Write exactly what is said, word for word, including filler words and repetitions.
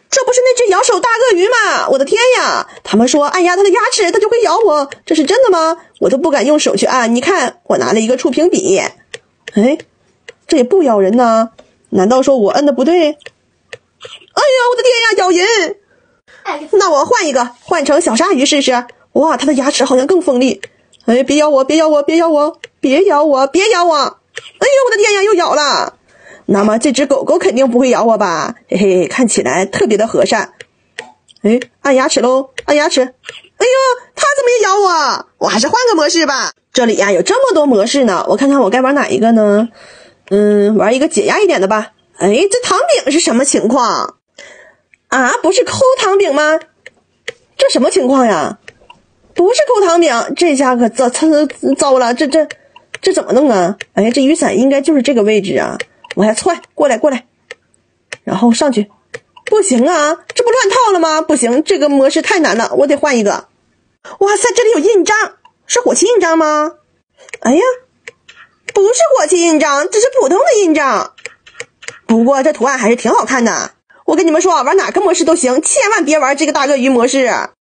这不是那只咬手大鳄鱼吗？我的天呀！他们说按压它的牙齿，它就会咬我，这是真的吗？我都不敢用手去按。你看，我拿了一个触屏笔。哎，这也不咬人呢？难道说我摁的不对？哎呀，我的天呀，咬人！那我换一个，换成小鲨鱼试试。哇，它的牙齿好像更锋利。哎，别咬我，别咬我，别咬我，别咬我，别咬我！哎呦，我的天呀，又咬了。那么这只狗狗肯定不会咬我吧？嘿嘿，看起来特别的和善。哎，按牙齿喽，按牙齿。哎呦，它怎么也咬我？我还是换个模式吧。这里呀有这么多模式呢，我看看我该玩哪一个呢？嗯，玩一个解压一点的吧。哎，这糖饼是什么情况啊？不是抠糖饼吗？这什么情况呀？不是抠糖饼，这下可糟糟糟了，这这这怎么弄啊？哎，这雨伞应该就是这个位置啊。我还踹过来过来，然后上去，不行啊，这不乱套了吗？不行，这个模式太难了，我得换一个。哇塞，这里有印章，是火漆印章吗？哎呀，不是火漆印章，这是普通的印章。不过这图案还是挺好看的。我跟你们说，玩哪个模式都行，千万别玩这个大鳄鱼模式。